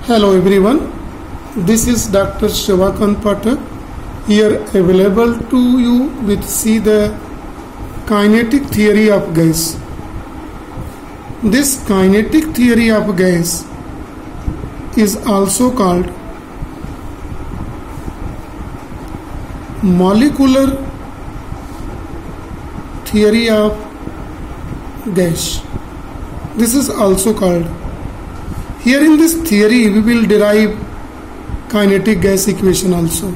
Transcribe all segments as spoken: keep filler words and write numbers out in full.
Hello everyone, this is Doctor Shivakant Pathak here available to you with see the kinetic theory of gas. This kinetic theory of gas is also called molecular theory of gas. This is also called. Here in this theory we will derive kinetic gas equation also.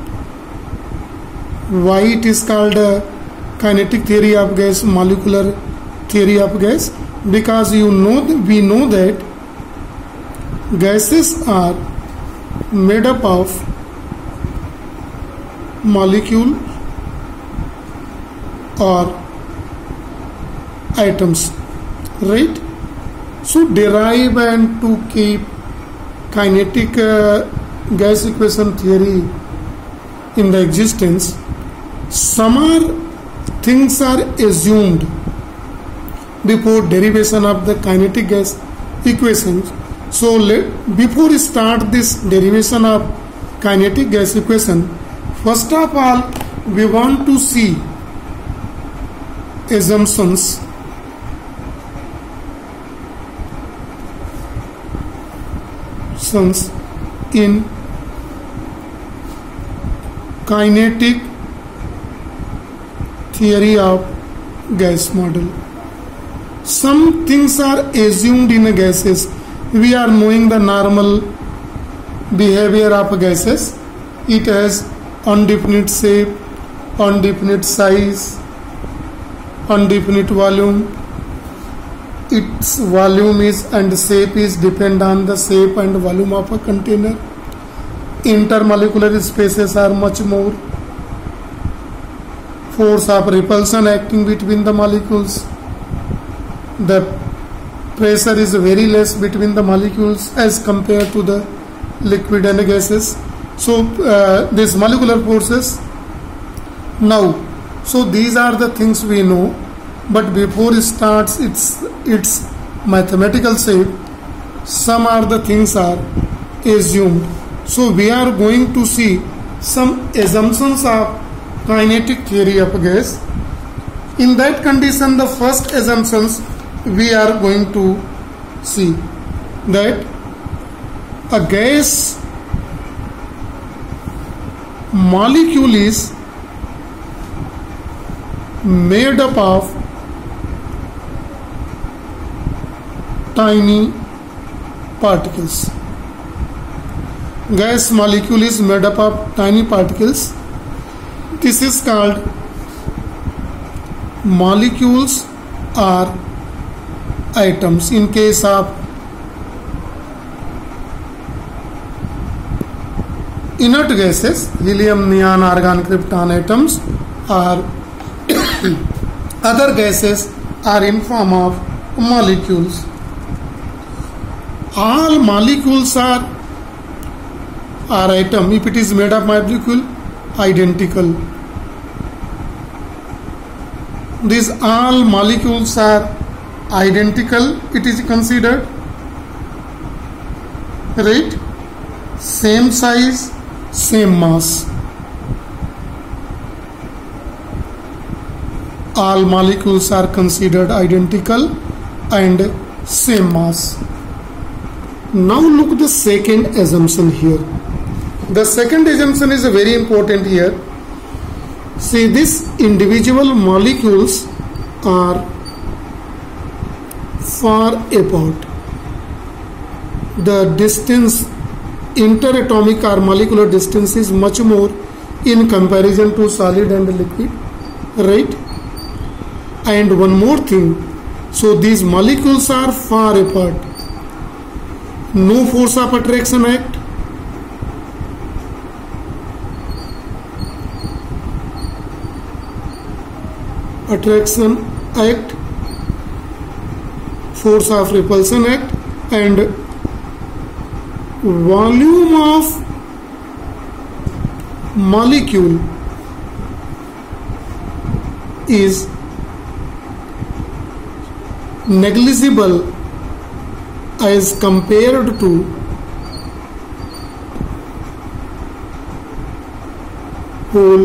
Why it is called a kinetic theory of gas, molecular theory of gas? Because you know we know that gases are made up of molecule or atoms, right? So derive and to keep kinetic uh, gas equation theory in the existence, some are things are assumed before derivation of the kinetic gas equations. So let, before we start this derivation of kinetic gas equation, first of all we want to see assumptions in kinetic theory of gas model. Some things are assumed in gases. We are knowing the normal behavior of gases. It has indefinite shape, indefinite size, indefinite volume. Its volume is and shape is depend on the shape and volume of a container. Intermolecular spaces are much more. Force of repulsion acting between the molecules. The pressure is very less between the molecules as compared to the liquid and gases. So uh, these molecular forces. Now, so these are the things we know. But before it starts its its mathematical shape, some are the things are assumed. So we are going to see some assumptions of kinetic theory of gas. In that condition, the first assumptions we are going to see that a gas molecule is made up of tiny particles. Gas molecule is made up of tiny particles. This is called molecules or atoms. In case of inert gases, helium, neon, argon, krypton atoms, or other gases are in form of molecules. All molecules are are atom. If it is made of molecule, identical. These all molecules are identical. It is considered, right? Same size, same mass. All molecules are considered identical and same mass. Now look at the second assumption here. The second assumption is very important here. See, these individual molecules are far apart. The distance, interatomic or molecular distance is much more in comparison to solid and liquid, right? And one more thing, so these molecules are far apart. No force of attraction act. Attraction act, force of repulsion act, and volume of molecule is negligible as compared to whole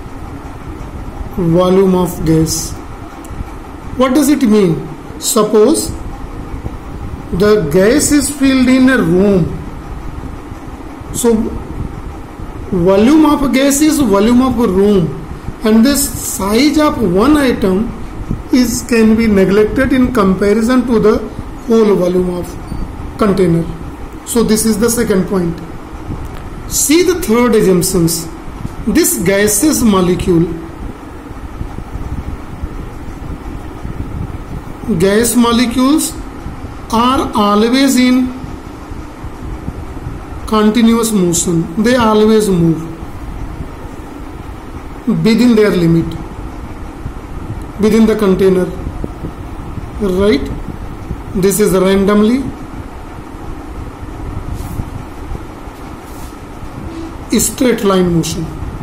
volume of gas. What does it mean? Suppose the gas is filled in a room. So volume of gas is volume of a room, and this size of one atom is can be neglected in comparison to the whole volume of container. So this is the second point. See the third assumptions. This gaseous molecule, gas molecules are always in continuous motion. They always move within their limit, within the container, right? This is randomly straight line motion.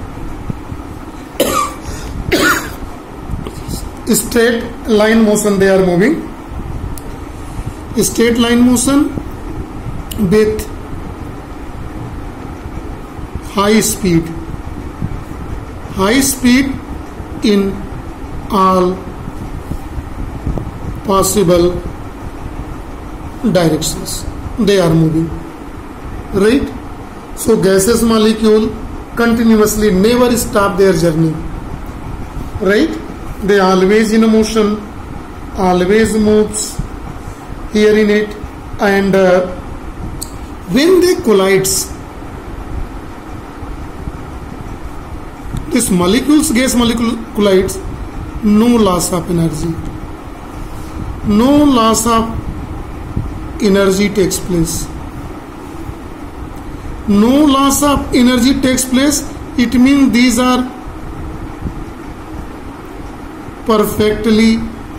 Straight line motion they are moving. Straight line motion with high speed. High speed in all possible directions. They are moving. Right? So gaseous molecule continuously never stop their journey. Right? They always in a motion, always moves here in it, and uh, when they collides, this molecules, gas molecule collides, no loss of energy. No loss of energy takes place. No loss of energy takes place. It means these are perfectly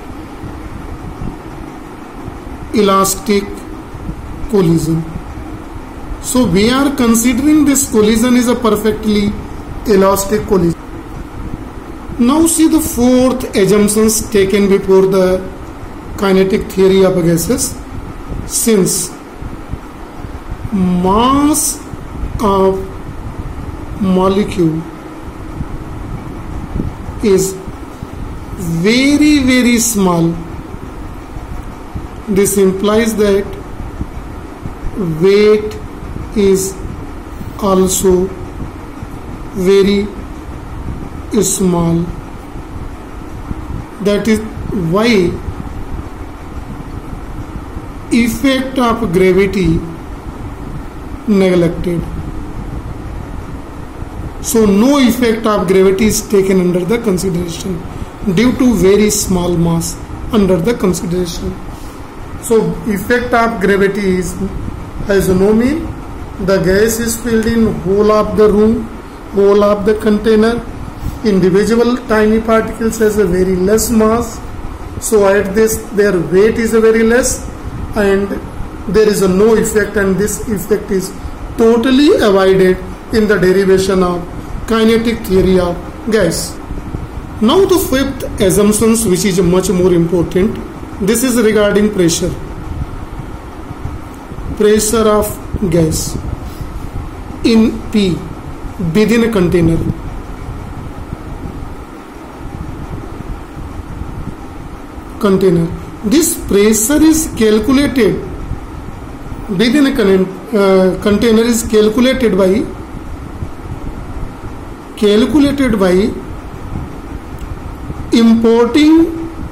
elastic collision. So we are considering this collision is a perfectly elastic collision. Now see the fourth assumptions taken before the kinetic theory of gases. Since mass of molecule is very very small, this implies that weight is also very small. That is why effect of gravity neglected. So no effect of gravity is taken under the consideration due to very small mass under the consideration. So effect of gravity is has no mean. The gas is filled in whole of the room, whole of the container. Individual tiny particles has a very less mass. So at this their weight is a very less, and there is a no effect, and this effect is totally avoided in the derivation of kinetic theory of gas. Now the fifth assumption, which is much more important, this is regarding pressure. Pressure of gas in P within a container. Container. This pressure is calculated within a con uh, container is calculated by calculated by importing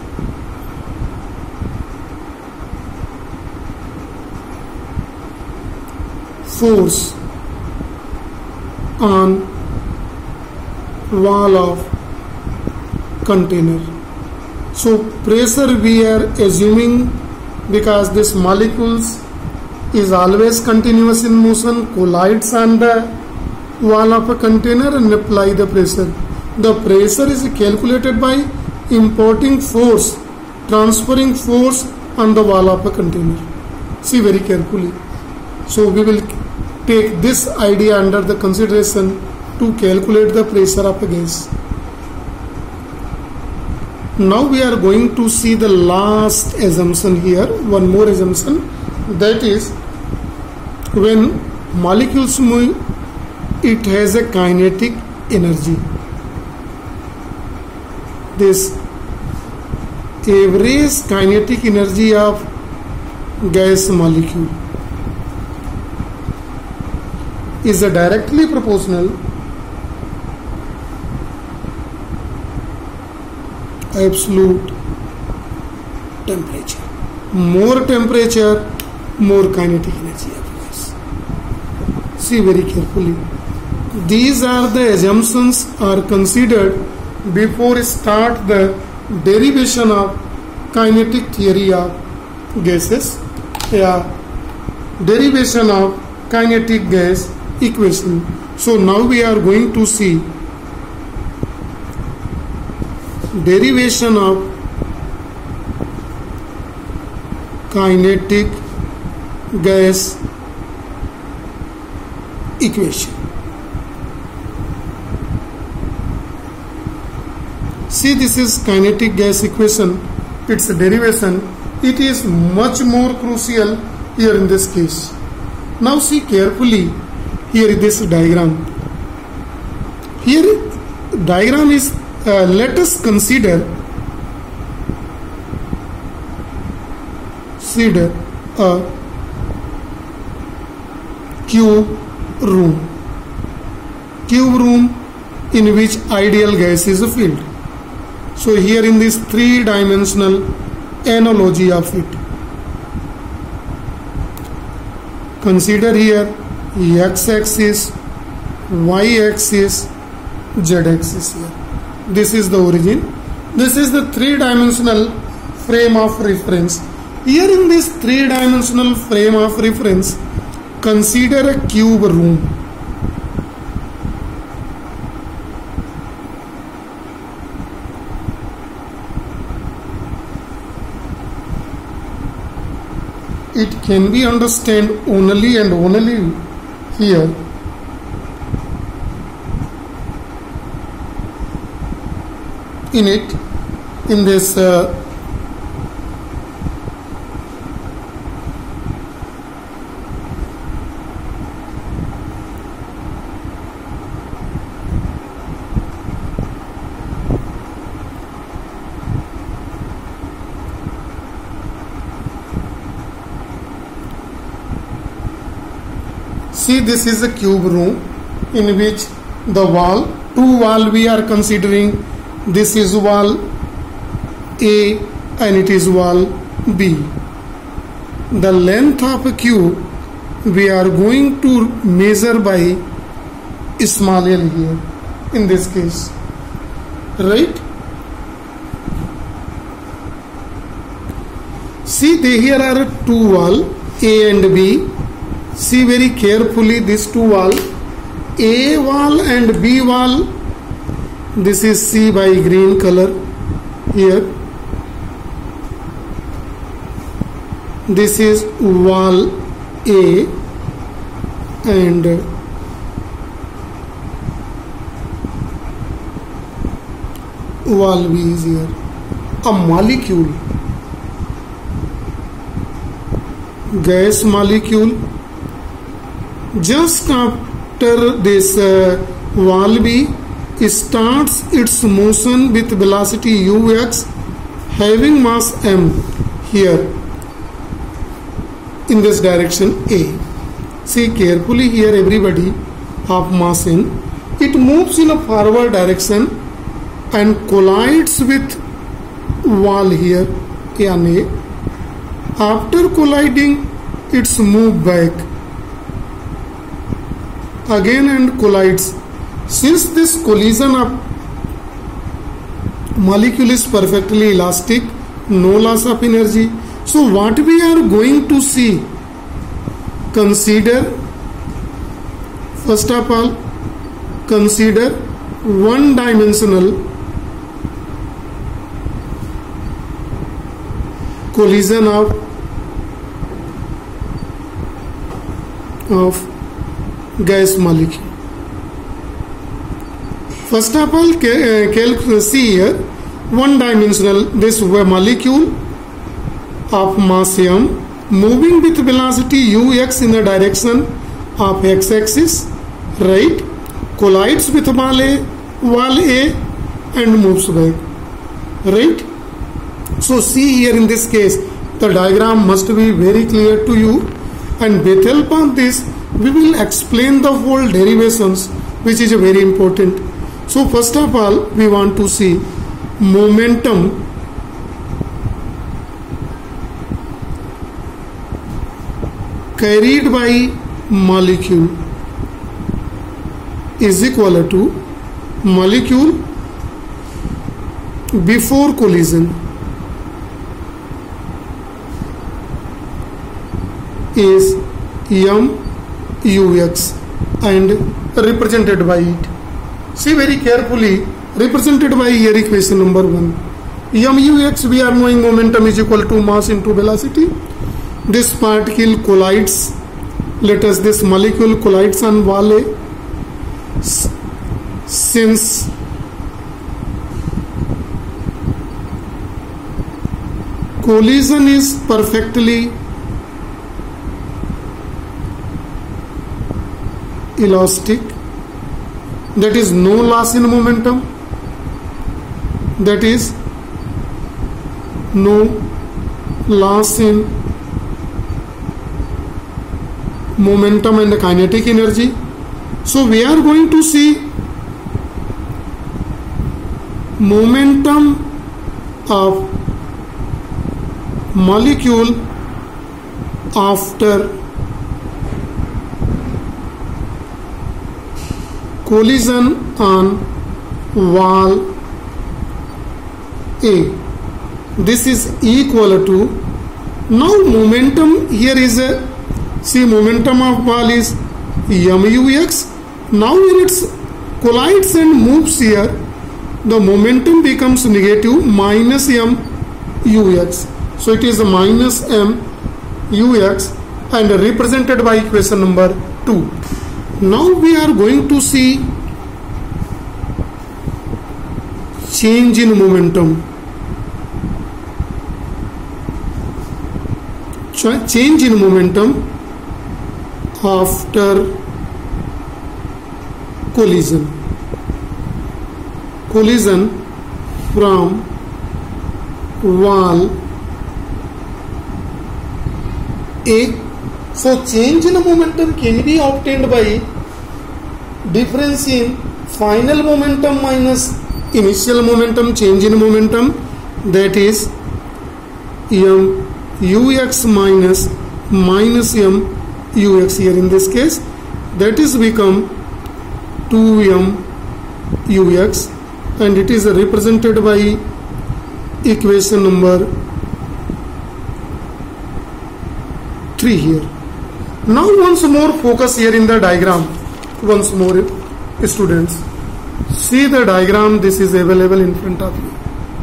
force on wall of container. So pressure we are assuming, because this molecules is always continuous in motion, collides on the wall of a container and apply the pressure. The pressure is calculated by importing force, transferring force on the wall of a container. See very carefully. So we will take this idea under the consideration to calculate the pressure of a gas. Now we are going to see the last assumption here, one more assumption, that is when molecules move, it has a kinetic energy. This average kinetic energy of gas molecule is directly proportional absolute temperature. More temperature, more kinetic energy applies. See very carefully. These are the assumptions are considered before start the derivation of kinetic theory of gases, yeah, derivation of kinetic gas equation. So now we are going to see derivation of kinetic gas equation. See, this is kinetic gas equation, its derivation. It is much more crucial here in this case. Now see carefully here in this diagram. Here diagram is, uh, let us consider, consider a cube room. Cube room in which ideal gas is filled. So here in this three dimensional analogy of it, consider here x-axis, y-axis, z-axis here. This is the origin. This is the three-dimensional frame of reference. Here in this three-dimensional frame of reference, consider a cube room. It can be understood only and only here. In it, in this uh, see, this is a cube room in which the wall, two wall we are considering. This is wall A and it is wall B. The length of a cube we are going to measure by small l here in this case, right? See, they here are two wall A and B. See very carefully this two wall, A wall and B wall. This is C by green color here. This is wall A and wall B is here. A molecule, gas molecule, just after this uh, wall B starts its motion with velocity ux having mass m here in this direction A. See carefully here everybody, of mass n. It moves in a forward direction and collides with wall here N A. After colliding, it's moved back again and collides. Since this collision of molecule is perfectly elastic, no loss of energy, so what we are going to see, consider, first of all, consider one dimensional collision of of gas molecule. First of all, see here, one dimensional, this molecule of mass m moving with velocity ux in the direction of x-axis, right? collides with wall A, wall A and moves back, right? So see here in this case, the diagram must be very clear to you, and with help of this we will explain the whole derivations, which is very important. So first of all, we want to see momentum carried by molecule is equal to molecule before collision is m ux and represented by it. See very carefully, represented by here equation number one. M ux, we are knowing momentum is equal to mass into velocity. This particle collides, let us this molecule collides on wall A. Since collision is perfectly elastic, that is no loss in momentum, that is no loss in momentum and kinetic energy. So we are going to see momentum of molecule after collision on wall A. This is equal to, now momentum here is a, see momentum of wall is mux. Now when it collides and moves here, the momentum becomes negative minus m ux. So it is minus m ux and represented by equation number two. Now we are going to see change in momentum. Ch- change in momentum after collision. Collision from wall A. So change in momentum can be obtained by difference in final momentum minus initial momentum, change in momentum, that is m ux minus minus m ux here in this case, that is become two m ux and it is represented by equation number three here. Now once more focus here in the diagram. Once more students, see the diagram, this is available in front of you.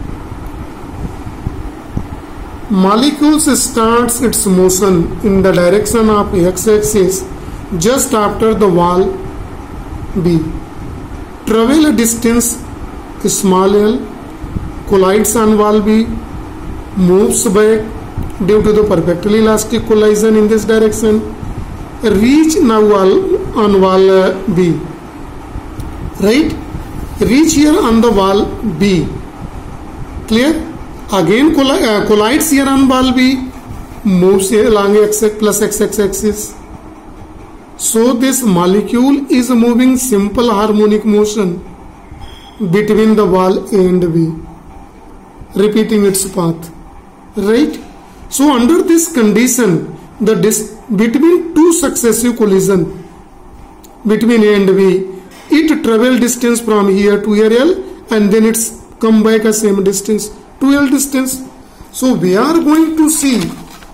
Molecules starts its motion in the direction of x-axis just after the wall B. Travel a distance small l, collides on wall B, moves back due to the perfectly elastic collision in this direction, reach now wall on wall B, right? Reach here on the wall B. Clear? Again colli uh, collides here on wall B, moves here along x plus x-x axis. So this molecule is moving simple harmonic motion between the wall A and B, repeating its path, right? So under this condition, the dis between two successive collision between A and B, it travel distance from here to here L and then it's come back a same distance to L distance. So we are going to see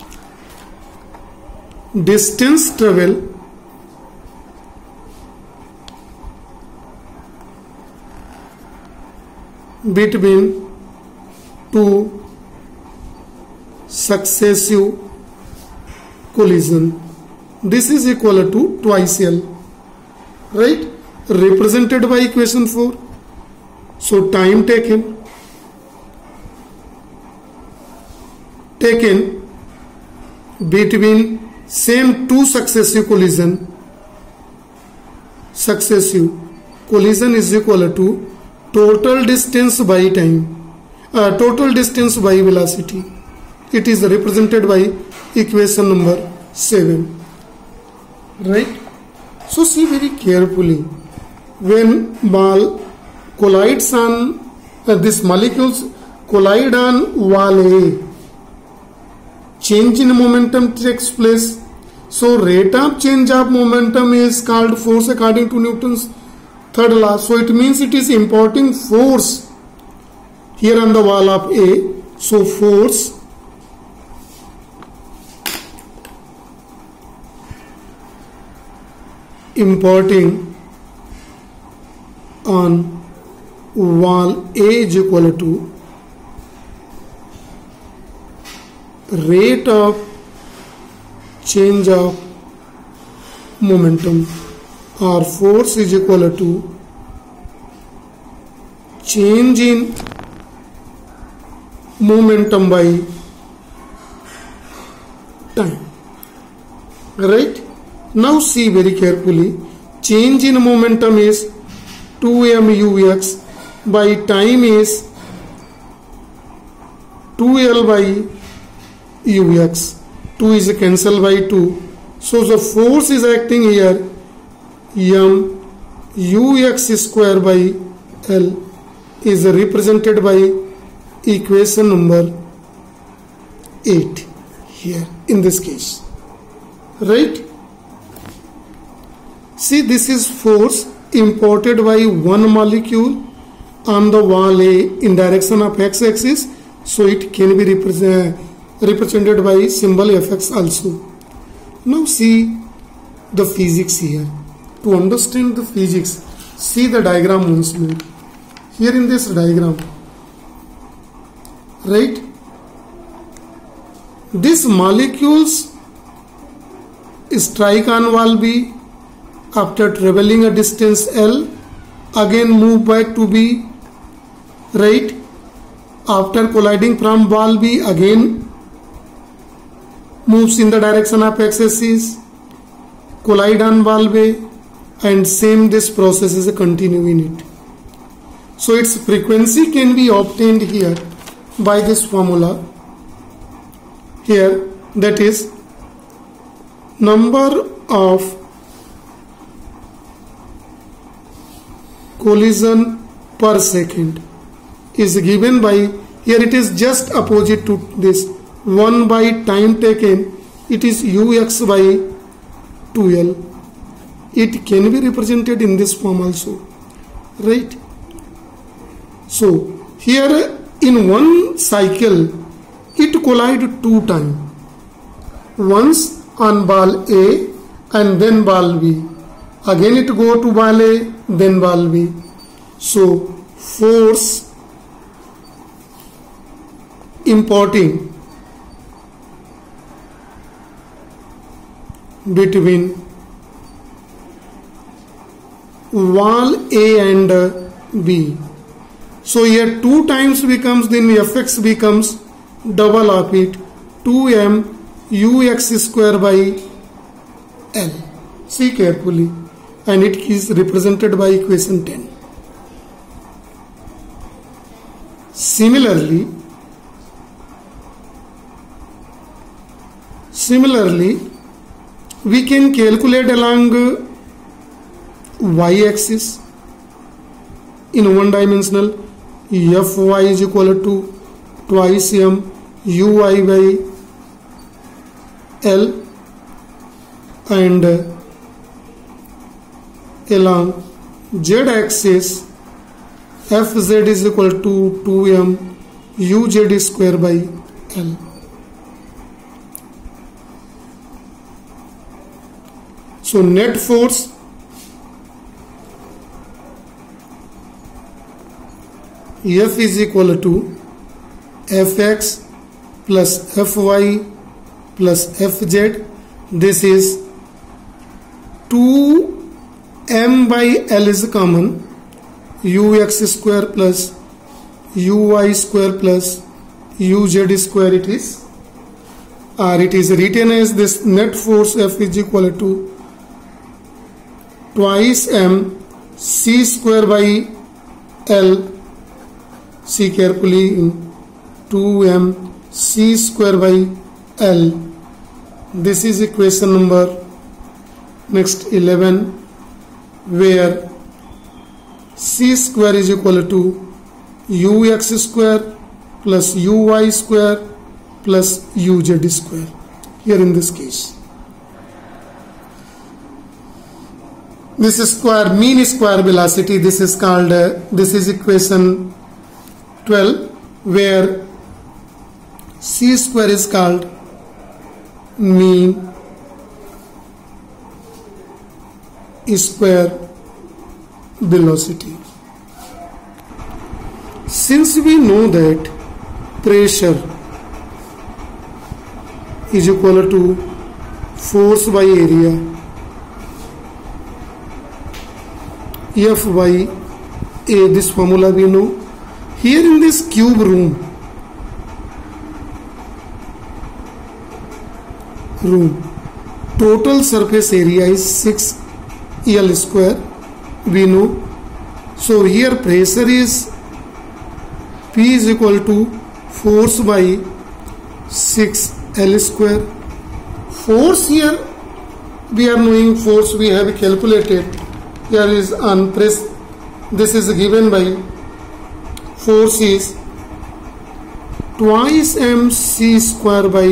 distance travel between two successive collision. This is equal to twice L, right? Represented by equation four. So time taken taken between same two successive collision successive collision is equal to total distance by time, uh, total distance by velocity. It is represented by equation number seven. Right? So see very carefully. When ball collides on uh, these molecules collide on wall A, change in momentum takes place. So rate of change of momentum is called force according to Newton's third law. So it means it is imparting force here on the wall of A. So force imparting on wall A is equal to rate of change of momentum, or force is equal to change in momentum by time. Right? Now see very carefully. Change in momentum is two m u x by time is two l by u x. two is cancelled by two. So the force is acting here m ux square by l is represented by equation number eight here in this case. Right? See, this is force imparted by one molecule on the wall A in direction of x-axis. So it can be represent, represented by symbol Fx also. Now see the physics here. To understand the physics, see the diagram once more. Here in this diagram, right? These molecules strike on wall B. After traveling a distance L, again move back to B, right? After colliding from wall B, again moves in the direction of x-axis, collide on wall B, and same this process is a continue in it. So its frequency can be obtained here by this formula here, that is number of collision per second is given by, here it is just opposite to this, one by time taken, it is ux by two l. It can be represented in this form also, right? So here in one cycle it collide two times, once on ball A and then ball B. Again it go to ball A, then ball B. So force imparting between wall A and B. So here two times becomes, then Fx becomes double of it, two m ux square by l. See carefully. And it is represented by equation ten. Similarly, similarly, we can calculate along y-axis in one dimensional. Fy is equal to twice m ui by l, and along z-axis fz is equal to two m uz square by l. So net force F is equal to Fx plus Fy plus Fz. This is two m by l is common, ux square plus uy square plus uz square it is, or it is written as this net force F is equal to twice m C square by L, see carefully, two M C square by L. This is equation number next eleven, where C square is equal to ux square plus uy square plus uz square. Here in this case, this is square mean square velocity. This is called uh, this is equation twelve, where C square is called mean square velocity. Since we know that pressure is equal to force by area, F by A, this formula we know. Here in this cube room, room, total surface area is six L square, we know. So here pressure is P is equal to force by six L square. Force here, we are knowing force, we have calculated. Here is on press, this is given by force is twice mc square by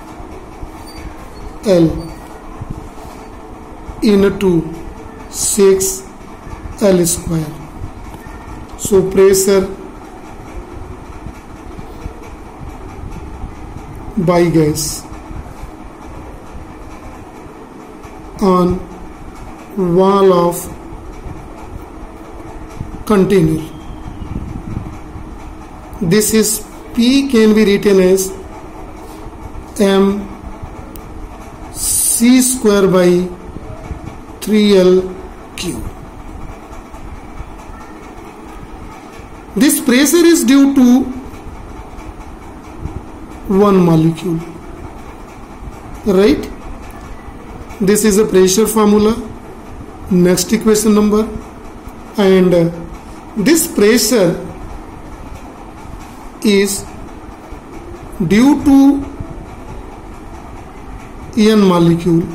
L into six L square. So pressure by gas on wall of container. This is P can be written as m c square by three L cube. This pressure is due to one molecule, right? This is a pressure formula. Next equation number, and uh, this pressure is due to n molecule.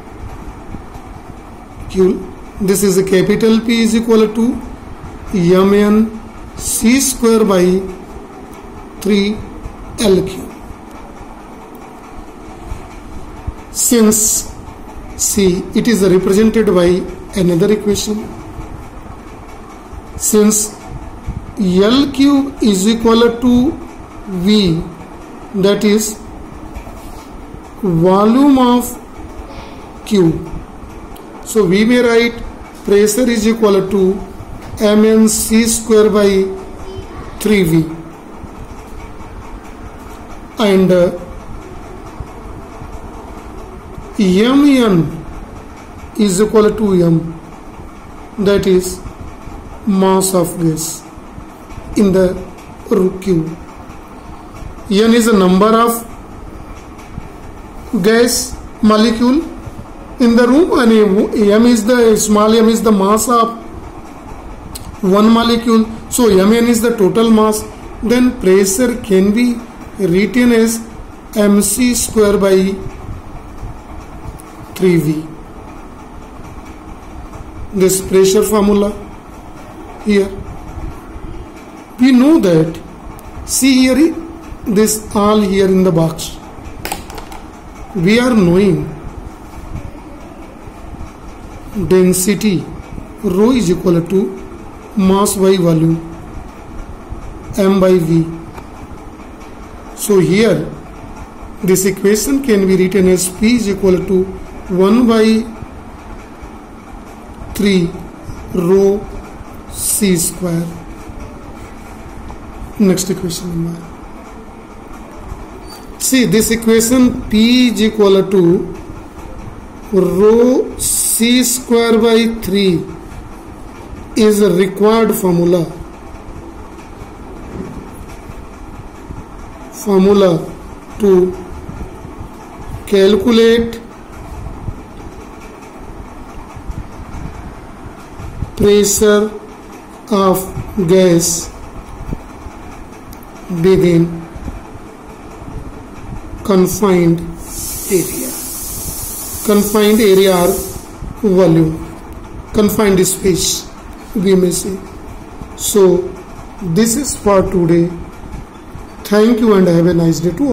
This is a capital P is equal to mn c square by three L cube. Since C, it is represented by another equation. Since L cube is equal to V, that is volume of cube. So we may write pressure is equal to mn c square by three V, and uh, mn is equal to m, that is mass of gas in the cube. N is the number of gas molecule in the room, and m is the small m is the mass of one molecule. So mn is the total mass. Then pressure can be written as mc square by three V. This pressure formula here. We know that, see here, this all here in the box. We are knowing density rho is equal to mass by volume m by V. So here this equation can be written as P is equal to one by three rho C square. Next equation number. See this equation P is equal to rho C square by three is a required formula. Formula to calculate pressure of gas within confined area. Confined area or volume, confined space we may say. So this is for today. Thank you and have a nice day to all.